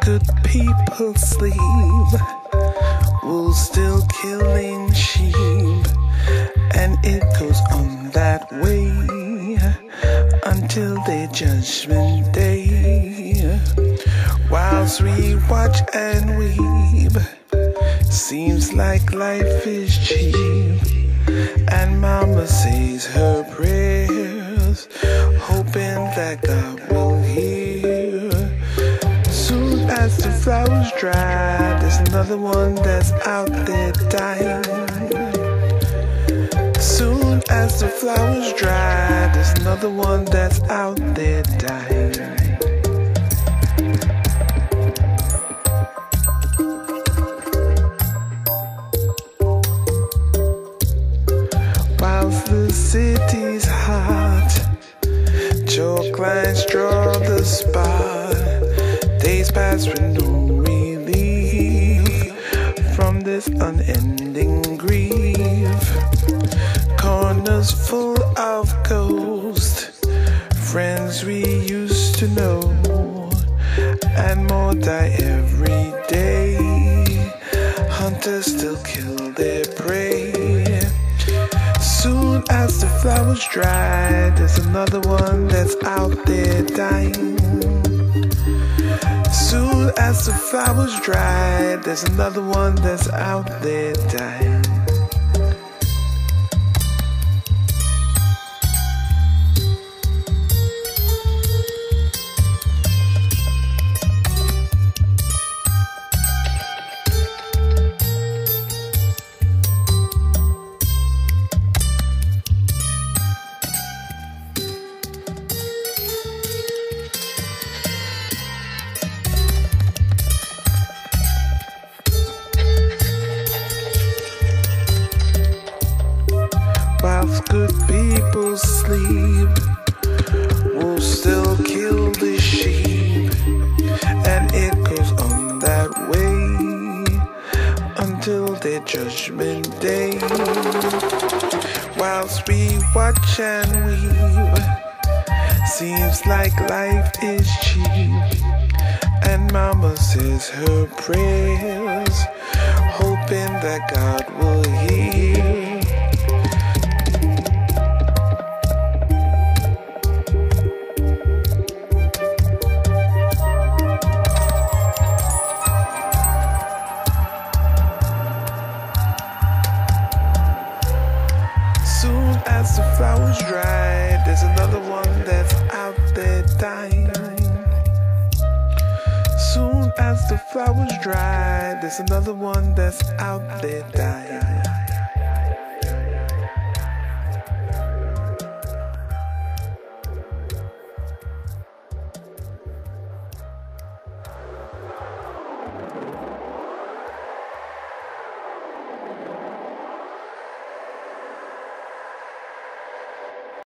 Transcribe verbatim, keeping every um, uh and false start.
good people sleep, wolves still killing sheep, and it goes on that way until their judgment day. Whilst we watch and weep, seems like life is cheap, and mama says her prayers, hoping that God will hear. Soon as the flowers dry, there's another one that's out there dying. Soon as the flowers dry, there's another one that's out there dying. Whilst the city's hot, chalk lines draw the spot. Days pass with no relief from this unending grief. Corners full of ghosts, friends we used to know, and more die every day. Hunters still kill their prey. Soon as the flowers dry, there's another one that's out there dying. Soon as the flowers dry, there's another one that's out there dying. Whilst good people sleep, wolves still kill the sheep, and it goes on that way until their judgment day. Whilst we watch and weep, seems like life is cheap, and mama says her prayers, hoping that God will hear. Soon as the flowers dry, there's another one that's out there dying. Soon as the flowers dry, there's another one that's out there dying.